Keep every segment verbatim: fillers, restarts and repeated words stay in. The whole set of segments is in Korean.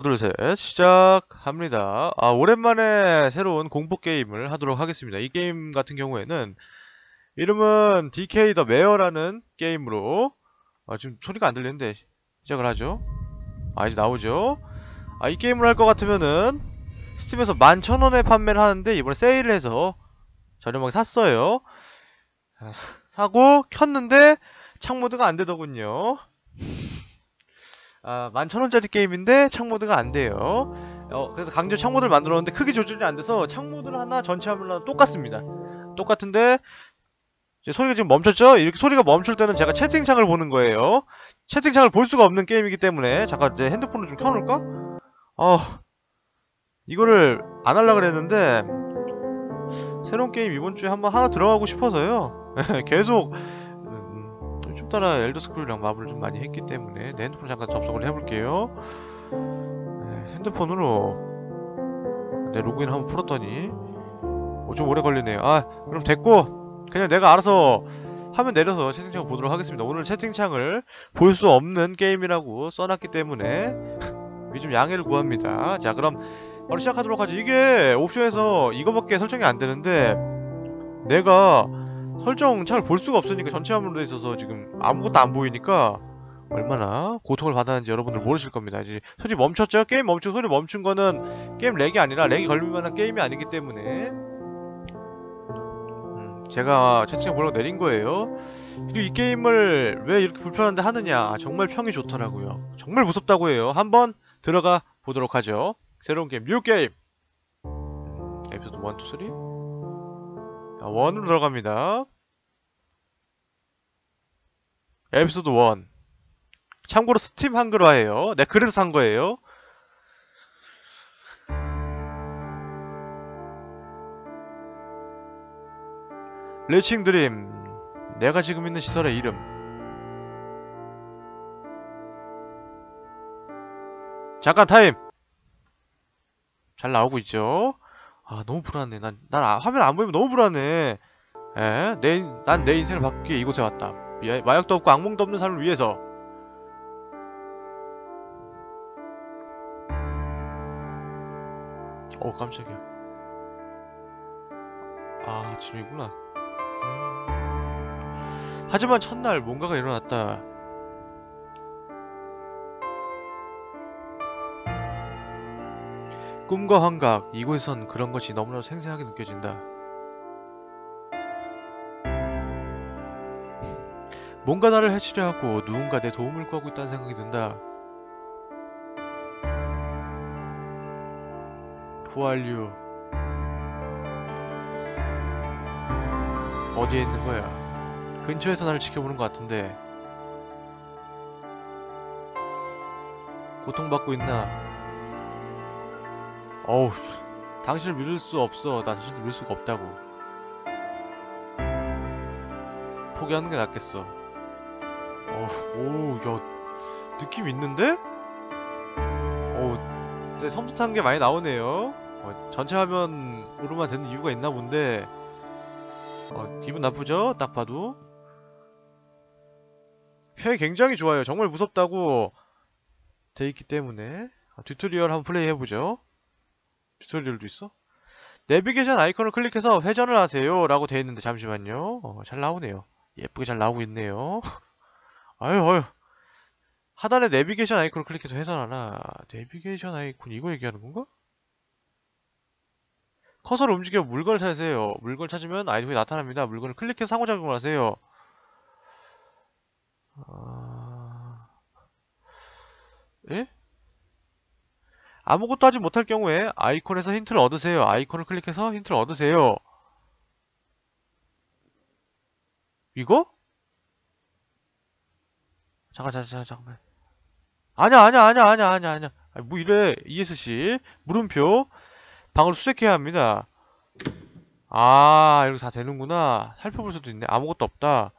둘, 셋, 시작합니다. 아, 오랜만에 새로운 공포 게임을 하도록 하겠습니다. 이 게임 같은 경우에는 이름은 디케이 더 메어라는 게임으로 아, 지금 소리가 안 들리는데 시작을 하죠. 아, 이제 나오죠. 아, 이 게임을 할 것 같으면은 스팀에서 만 천 원에 판매를 하는데 이번에 세일을 해서 저렴하게 샀어요. 아, 사고 켰는데 창모드가 안 되더군요. 아, 만 천 원짜리 게임인데 창모드가 안 돼요. 어, 그래서 강제 창모드를 만들었는데 크기 조절이 안 돼서 창모드를 하나 전체 화면을 하나 똑같습니다. 똑같은데 이제 소리가 지금 멈췄죠? 이렇게 소리가 멈출 때는 제가 채팅창을 보는 거예요. 채팅창을 볼 수가 없는 게임이기 때문에 잠깐 이제 핸드폰을 좀 켜놓을까? 어, 이거를 안 하려고 그랬는데 새로운 게임 이번 주에 한번 하나 들어가고 싶어서요. 계속 음, 좀 따라 엘더 스크롤이랑 마블을 좀 많이 했기 때문에 내 핸드폰 잠깐 접속을 해볼게요. 네, 핸드폰으로 내 로그인 한번 풀었더니 어, 좀 오래 걸리네요. 아, 그럼 됐고 그냥 내가 알아서 화면 내려서 채팅창을 보도록 하겠습니다. 오늘 채팅창을 볼 수 없는 게임이라고 써놨기 때문에 좀 양해를 구합니다. 자, 그럼 바로 시작하도록 하죠. 이게 옵션에서 이거밖에 설정이 안 되는데 내가 설정 잘 볼 수가 없으니까 전체 화면으로 돼 있어서 지금 아무것도 안 보이니까 얼마나 고통을 받았는지 여러분들 모르실 겁니다. 이제 소리 멈췄죠? 게임 멈추고 소리 멈춘 거는 게임 렉이 아니라 렉이 걸릴 만한 게임이 아니기 때문에 음, 제가 채팅창 보려고 내린 거예요. 그리고 이 게임을 왜 이렇게 불편한데 하느냐, 정말 평이 좋더라고요. 정말 무섭다고 해요. 한번 들어가 보도록 하죠. 새로운 게임, 뉴 게임! 음, 에피소드 일, 이, 삼? 자, 일으로 들어갑니다. 에피소드 일. 참고로 스팀 한글화예요. 네, 그래서 산 거예요. 레칭 드림. 내가 지금 있는 시설의 이름. 잠깐 타임! 잘 나오고 있죠? 아, 너무 불안해. 난, 난 아, 화면 안 보이면 너무 불안해. 에? 내, 난 내 인생을 바꾸기 위해 이곳에 왔다. 미, 마약도 없고 악몽도 없는 삶을 위해서. 어, 깜짝이야. 아, 지금이구나. 음. 하지만 첫날 뭔가가 일어났다. 꿈과 환각, 이곳에선 그런 것이 너무나 생생하게 느껴진다. 뭔가 나를 해치려 하고 누군가 내 도움을 구하고 있다는 생각이 든다. Who are you? 어디에 있는 거야? 근처에서 나를 지켜보는 것 같은데. 고통받고 있나? 어우, 당신을 믿을 수 없어. 나 당신을 믿을 수가 없다고. 포기하는 게 낫겠어. 어우, 오, 야, 느낌 있는데? 어우, 근데 섬뜩한 게 많이 나오네요. 어, 전체 화면으로만 되는 이유가 있나 본데. 어, 기분 나쁘죠? 딱 봐도. 회 굉장히 좋아요. 정말 무섭다고 돼 있기 때문에. 아, 튜토리얼 한번 플레이 해보죠. 튜토리얼도 있어? 내비게이션 아이콘을 클릭해서 회전을 하세요 라고 돼 있는데 잠시만요. 어, 잘 나오네요. 예쁘게 잘 나오고 있네요. 아유, 아유. 하단에 내비게이션 아이콘을 클릭해서 회전하라. 내비게이션 아이콘 이거 얘기하는 건가? 커서를 움직여 물건을 찾으세요. 물건을 찾으면 아이템이 나타납니다. 물건을 클릭해서 상호작용을 하세요. 아... 예? 아무것도 하지 못할 경우에 아이콘에서 힌트를 얻으세요. 아이콘을 클릭해서 힌트를 얻으세요. 이거? 잠깐, 잠깐, 잠깐, 잠깐만. 아냐, 아냐, 아냐, 아냐, 아냐, 아냐. 아니, 뭐 이래. 이에스씨. 물음표. 방을 수색해야 합니다. 아, 이렇게 다 되는구나. 살펴볼 수도 있네. 아무것도 없다.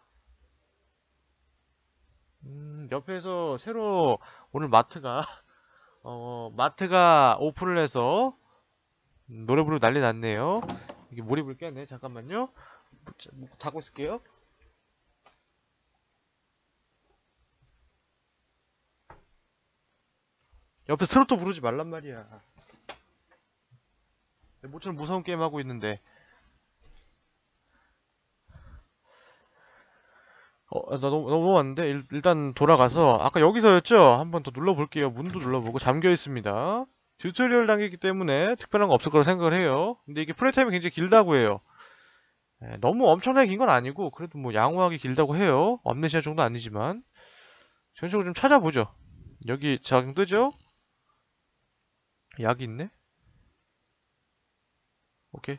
음, 옆에서 새로 오늘 마트가 어, 마트가 오픈을 해서 노래 부르고 난리 났네요. 이게 몰입을 깨네. 잠깐만요. 묶고 닫고 있을게요. 옆에 트로트 부르지 말란 말이야. 모처럼 무서운 게임 하고 있는데. 어, 나 너무, 넘어왔는데? 일, 일단 돌아가서, 아까 여기서였죠? 한번 더 눌러볼게요. 문도 눌러보고, 잠겨 있습니다. 튜토리얼 단계이기 때문에 특별한 거 없을 거라 생각을 해요. 근데 이게 플레이 타임이 굉장히 길다고 해요. 예, 너무 엄청나게 긴 건 아니고, 그래도 뭐 양호하게 길다고 해요. 암네시아 정도 아니지만. 전적으로 좀 찾아보죠. 여기 장 뜨죠? 약이 있네? 오케이.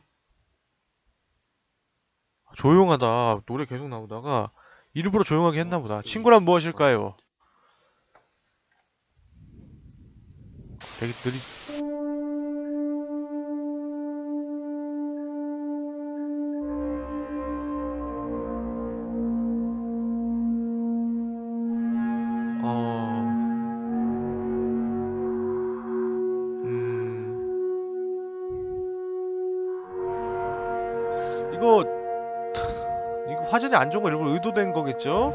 조용하다. 노래 계속 나오다가, 일부러 조용하게 했나보다. 친구란 무엇일까요? 되게 느리, 어, 음, 이거, 이거 화질이 안 좋은 거 일부러 의도된 거겠죠?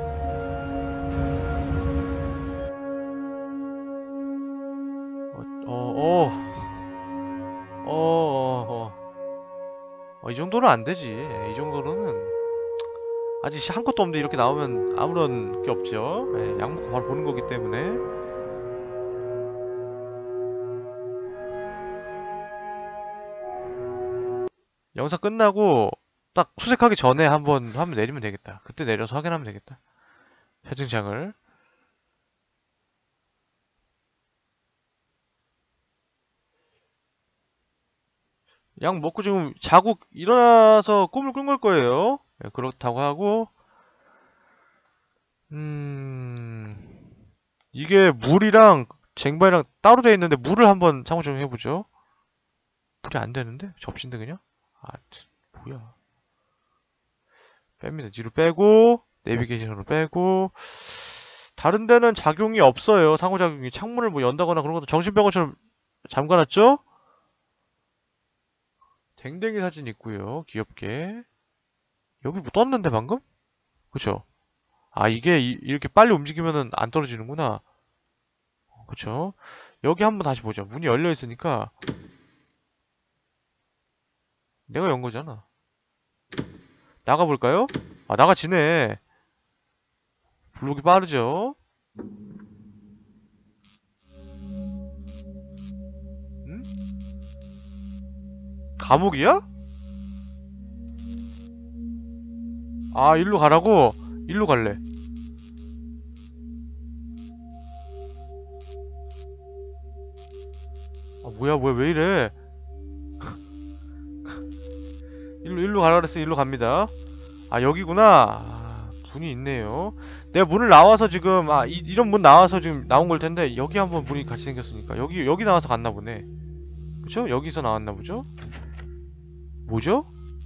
어, 어, 어, 어, 어, 어, 이 정도는 안 되지. 이 정도로는 아직 한 것도 없는데 이렇게 나오면 아무런 게 없죠. 예, 약 먹고 바로 보는 거기 때문에. 영상 끝나고 딱 수색하기 전에 한번 화면 내리면 되겠다. 그때 내려서 확인하면 되겠다. 채팅창을. 약 먹고 지금 자고 일어나서 꿈을 꾼 걸 거예요. 예, 그렇다고 하고, 음, 이게 물이랑 쟁반이랑 따로 되어 있는데 물을 한번 상호 적용해보죠. 물이 안 되는데? 접신데 그냥? 아, 참, 뭐야. 뺍니다. 뒤로 빼고, 내비게이션으로 빼고, 다른 데는 작용이 없어요. 상호작용이. 창문을 뭐 연다거나 그런 것도 정신병원처럼 잠가놨죠? 댕댕이 사진 있고요. 귀엽게. 여기 뭐 떴는데 방금? 그쵸? 아, 이게 이, 렇게 빨리 움직이면은 안 떨어지는구나. 그쵸? 여기 한번 다시 보죠. 문이 열려 있으니까 내가 연 거잖아. 나가볼까요? 아, 나가지네. 블록이 빠르죠? 응? 감옥이야? 아, 일로 가라고? 일로 갈래. 아, 뭐야, 뭐야, 왜 이래? 일로, 일로 가라 그랬어. 일로 갑니다. 아, 여기구나. 아, 문이 있네요. 내가 문을 나와서 지금, 아, 이, 이런 문 나와서 지금 나온 걸 텐데, 여기 한번 문이 같이 생겼으니까. 여기, 여기 나와서 갔나 보네. 그쵸? 여기서 나왔나 보죠? 뭐죠?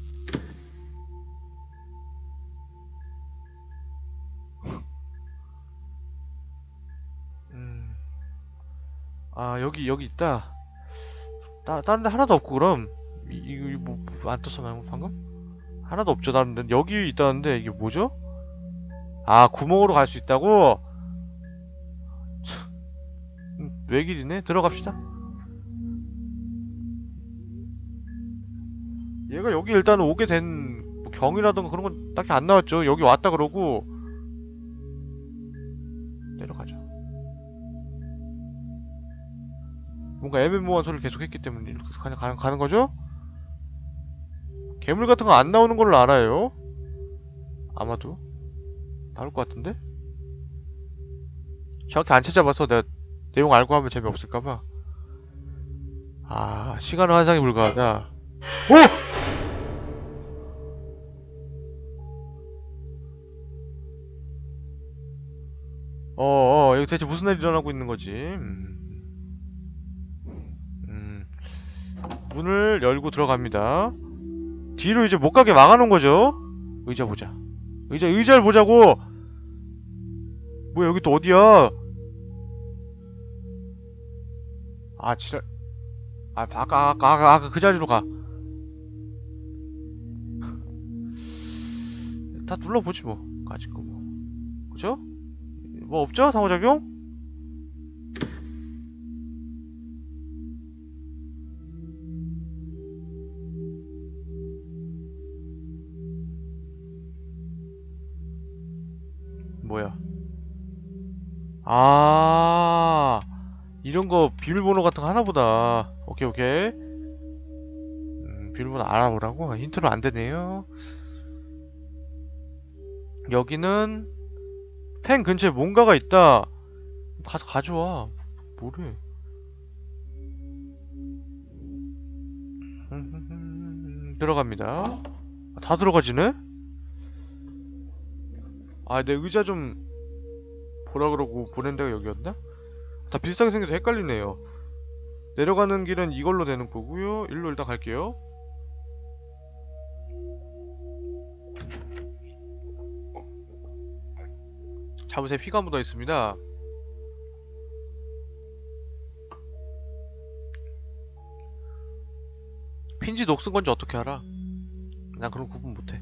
음, 아, 여기, 여기 있다. 따, 다른 데 하나도 없고, 그럼. 이, 이거, 뭐, 뭐 안 떴어, 방금? 방금? 하나도 없죠, 다른 데. 여기 있다는데, 이게 뭐죠? 아, 구멍으로 갈 수 있다고? 음, 외길이네? 들어갑시다. 얘가 여기 일단 오게 된뭐 경이라던가 그런 건 딱히 안 나왔죠. 여기 왔다 그러고 내려가죠. 뭔가 애매모호한 소리를 계속 했기 때문에 이렇게 그냥 가는, 가는 거죠? 괴물 같은 거 안 나오는 걸로 알아요. 아마도 나올 것 같은데? 정확히 안 찾아봐서 내가 내용 알고 하면 재미없을까봐. 아, 시간은 환상에 불과하다. 오! 어어, 여기 대체 무슨 일이 일어나고 있는 거지? 음, 음, 문을 열고 들어갑니다. 뒤로 이제 못 가게 막아놓은 거죠? 의자 보자. 의자, 의자를 보자고! 뭐야, 여기 또 어디야? 아, 지랄. 아, 아까, 아까, 아까, 아까 그 자리로 가. 다 눌러보지 뭐. 아직 거 뭐. 그죠? 뭐 없죠? 상호작용? 뭐야? 아, 이런 거 비밀번호 같은 거 하나보다. 오케이, 오케이. 음, 비밀번호 알아보라고? 힌트로 안 되네요. 여기는 펜 근처에 뭔가가 있다. 가서 가져와. 뭐래? 들어갑니다. 다 들어가지네? 아, 내 의자 좀 보라 그러고 보낸 데가 여기였나? 다 비슷하게 생겨서 헷갈리네요. 내려가는 길은 이걸로 되는 거고요. 일로 일단 갈게요. 잡으세 피가 묻어 있습니다. 핀지 녹슨 건지 어떻게 알아? 난 그런 구분 못해.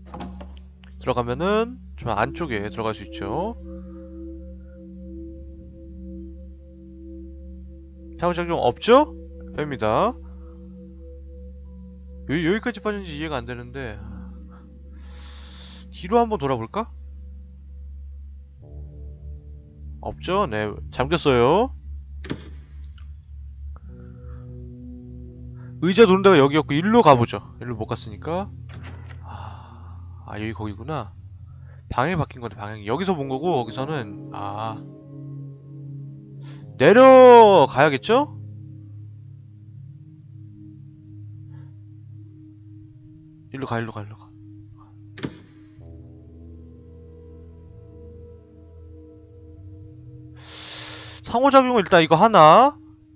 들어가면은 좀 안쪽에 들어갈 수 있죠. 상호작용 없죠? 뺍니다. 여기, 여기까지 빠진지 이해가 안 되는데. 뒤로 한번 돌아볼까? 없죠? 네, 잠겼어요. 의자 도는 데가 여기였고 일로 가보죠. 일로 못 갔으니까. 아, 아 여기 거기구나. 방향이 바뀐 건데 방향이 여기서 본 거고 거기서는 아 내려가야겠죠? 일로 가 일로 가 일로 가. 상호작용은 일단 이거 하나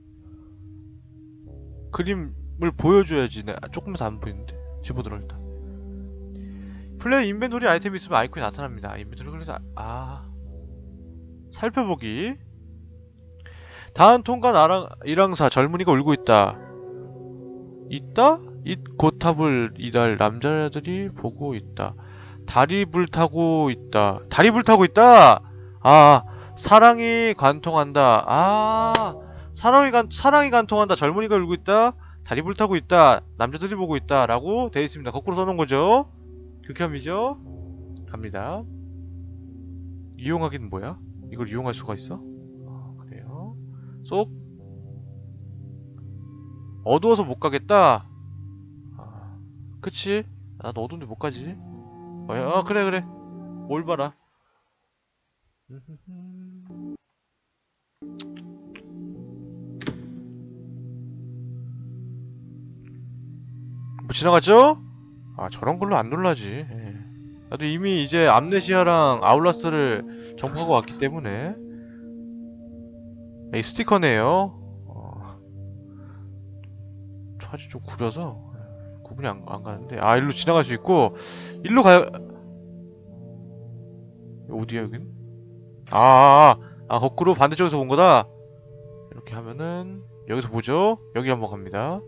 그림을 보여줘야지. 네, 조금만 더 안 보이는데 집어들어 일단. 플레이 인벤토리 아이템이 있으면 아이콘이 나타납니다. 인벤토리 클래스 아 살펴보기. 다음 통관 아랑, 일항사 젊은이가 울고 있다. 있다? 이 고탑을 이달 남자들이 보고 있다. 다리 불타고 있다. 다리 불타고 있다. 아 사랑이 관통한다. 아 사랑이 관 사랑이 관통한다. 젊은이가 울고 있다. 다리 불타고 있다. 남자들이 보고 있다. 라고 되어 있습니다. 거꾸로 써놓은 거죠. 극혐이죠. 갑니다. 이용하기는 뭐야? 이걸 이용할 수가 있어? 어, 그래요. 쏙. 어두워서 못 가겠다. 아, 그치? 나도 어두운데 못 가지. 어, 아, 그래 그래. 뭘 봐라. 뭐 지나갔죠? 아 저런 걸로 안 놀라지. 예. 나도 이미 이제 암네시아랑 아울라스를 정복하고 왔기 때문에. 이 스티커네요. 어, 사실 좀 구려서 구분이 안, 안 가는데. 아 일로 지나갈 수 있고 일로 가야. 어디야 여긴? 아, 아, 아 거꾸로 반대쪽에서 본 거다. 이렇게 하면은 여기서 보죠. 여기 한번 갑니다.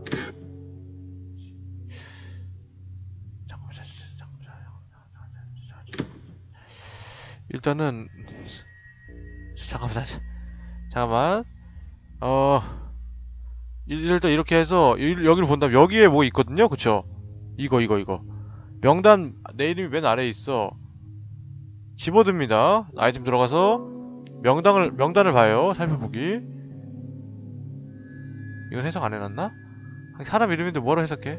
일단은 잠깐만 잠깐만 어 일단 이렇게 해서 여기를 본다면 여기에 뭐 있거든요. 그쵸? 이거 이거 이거 명단 내 이름이 맨 아래에 있어. 집어듭니다. 아이템 들어가서 명단을 명단을 봐요. 살펴보기. 이건 해석 안 해놨나? 사람 이름인데 뭐로 해석해?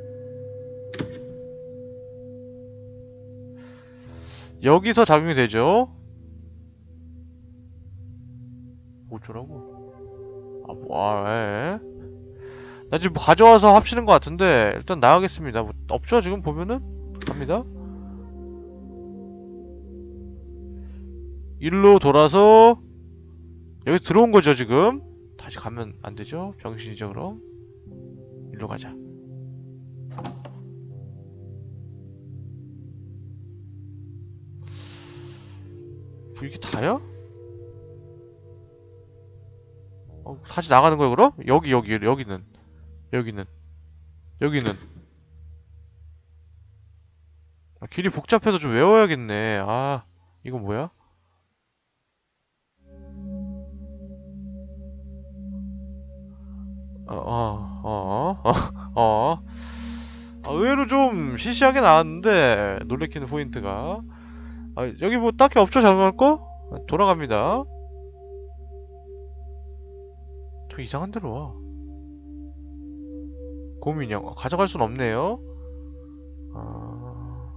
여기서 작용이 되죠. 어쩌라고? 아, 뭐, 아, 나 지금 뭐 가져와서 합치는 것 같은데, 일단 나가겠습니다. 뭐, 없죠, 지금 보면은? 갑니다. 일로 돌아서, 여기 들어온 거죠, 지금? 다시 가면 안 되죠? 병신이죠, 그럼? 일로 가자. 뭐, 이게 다야? 어, 다시 나가는 거야, 그럼? 여기, 여기, 여기는. 여기는. 여기는. 아, 길이 복잡해서 좀 외워야겠네. 아, 이건 뭐야? 어, 어, 어, 어, 어. 아, 의외로 좀 시시하게 나왔는데, 놀래키는 포인트가. 아, 여기 뭐 딱히 없죠, 작용할 거? 돌아갑니다. 저 이상한 데로 와. 곰인형. 아, 가져갈 순 없네요. 아...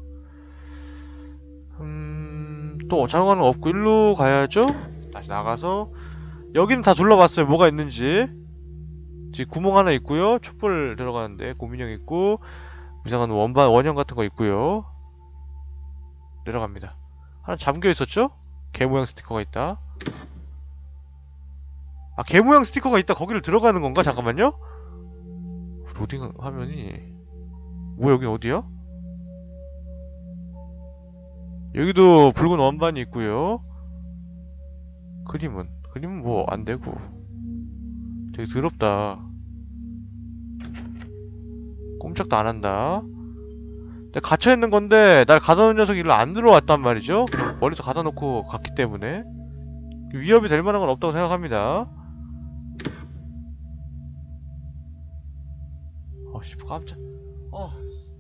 음... 또 작용하는 거 없고 일로 가야죠? 다시 나가서 여기는 다 둘러봤어요. 뭐가 있는지. 지금 구멍 하나 있고요. 촛불 들어가는데 곰인형 있고 이상한 원반 원형 같은 거 있고요. 내려갑니다. 하나 잠겨 있었죠? 개 모양 스티커가 있다. 아, 개 모양 스티커가 있다. 거기를 들어가는 건가? 잠깐만요. 로딩 화면이 뭐 여긴 어디야? 여기도 붉은 원반이 있고요. 그림은 그림은 뭐 안되고 되게 더럽다. 꼼짝도 안한다. 근데 갇혀있는 건데 날 가둬놓은 녀석이 일로 안 들어왔단 말이죠. 멀리서 가둬놓고 갔기 때문에 위협이 될 만한 건 없다고 생각합니다. 어씨 깜짝 어.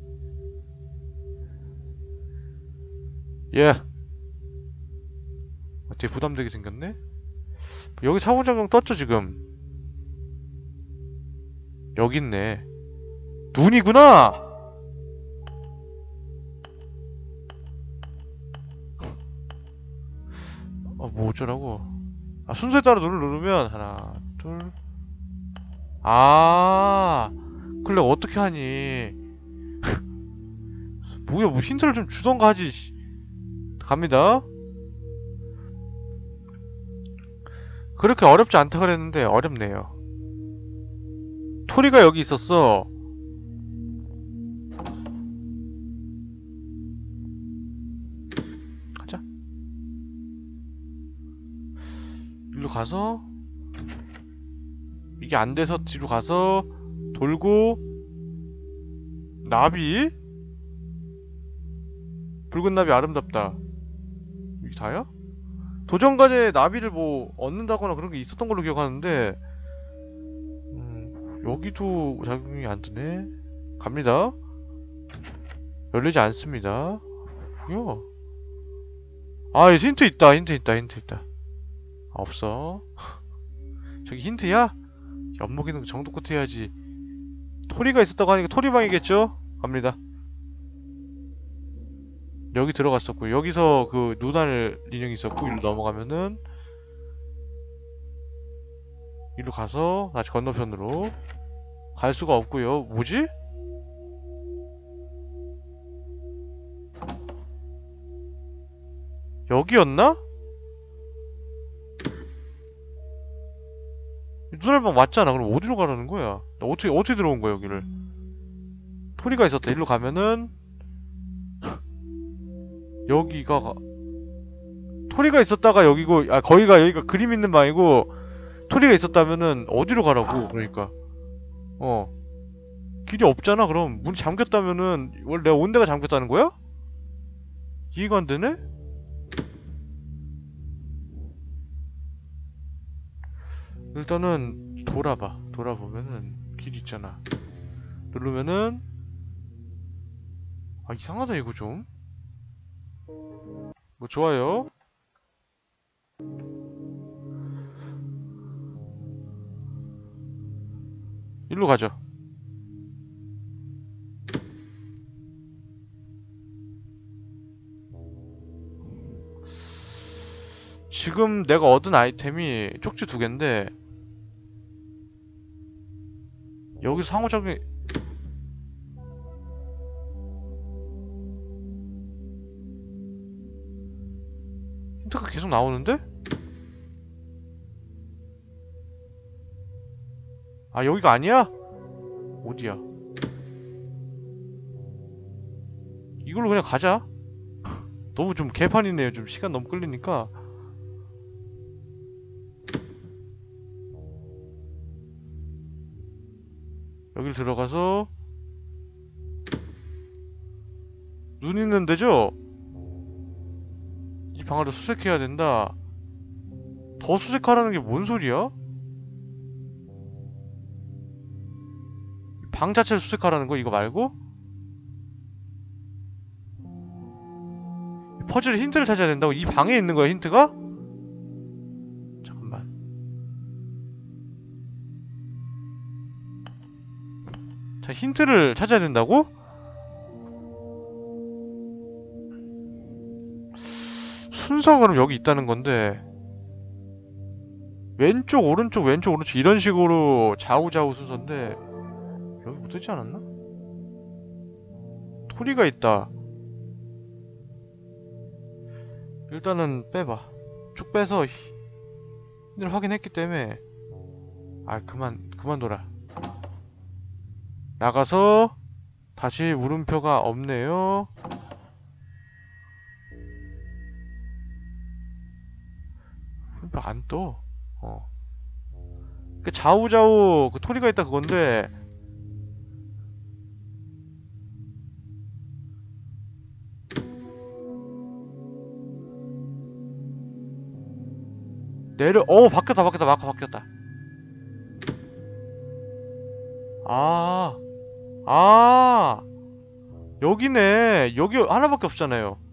예. 되게 부담되게 생겼네? 여기 상호작용 떴죠 지금? 여기 있네. 눈이구나! 어, 뭐 어쩌라고. 아, 순서에 따라 눈을 누르면 하나, 둘... 아, 그래 어떻게 하니? 뭐야, 뭐 힌트를 좀 주던가 하지. 갑니다. 그렇게 어렵지 않다 그랬는데 어렵네요. 토리가 여기 있었어. 가자. 일로 가서 이게 안 돼서 뒤로 가서 돌고 나비? 붉은 나비 아름답다. 이게 다야? 도전과제에 나비를 뭐 얻는다거나 그런 게 있었던 걸로 기억하는데 음, 여기도 작용이 안 되네. 갑니다. 열리지 않습니다. 뭐야? 아, 여기 힌트 있다. 힌트 있다. 힌트 있다. 아, 없어. 저기 힌트야? 엿먹이는 거 정도껏 해야지. 토리가 있었다고 하니까 토리방이겠죠? 갑니다. 여기 들어갔었고 여기서 그 눈알 인형이 있었고 일로 넘어가면은 일로 가서 다시 건너편으로 갈 수가 없고요. 뭐지? 여기였나? 눈알방 맞잖아. 그럼 어디로 가라는 거야? 나 어떻게 어떻게 들어온 거야 여기를? 토리가 있었다. 일로 가면은 여기가 토리가 있었다가 여기고 아 거기가 여기가 그림 있는 방이고 토리가 있었다면은 어디로 가라고. 그러니까 어 길이 없잖아. 그럼 문이 잠겼다면은 원래 내가 온 데가 잠겼다는 거야? 이해가 안 되네? 일단은 돌아봐. 돌아보면은 길 있잖아. 누르면은 아 이상하다 이거 좀. 뭐 좋아요. 일로 가죠. 지금 내가 얻은 아이템이 쪽지 두 개인데 여기서 상호작용이 힌트가 계속 나오는데? 아 여기가 아니야? 어디야? 이걸로 그냥 가자. 너무 좀 개판이네요. 좀 시간 너무 끌리니까. 여길 들어가서 눈 있는 데죠? 이 방을 수색해야 된다. 더 수색하라는 게 뭔 소리야? 방 자체를 수색하라는 거 이거 말고? 퍼즐 힌트를 찾아야 된다고? 이 방에 있는 거야, 힌트가? 잠깐만. 자, 힌트를 찾아야 된다고? 순서가 그럼 여기 있다는 건데, 왼쪽, 오른쪽, 왼쪽, 오른쪽 이런 식으로 좌우좌우 순서인데 여기 못했지 않았나? 토리가 있다. 일단은 빼봐. 쭉 빼서 힌트를 확인했기 때문에 아 그만 그만둬라. 나가서 다시 물음표가 없네요. 물음표 안 떠. 어. 그 좌우좌우 그 토리가 있다 그건데 내려 어 바뀌었다 바뀌었다 마크 바뀌었다. 아, 아 여기네. 여기 하나밖에 없잖아요.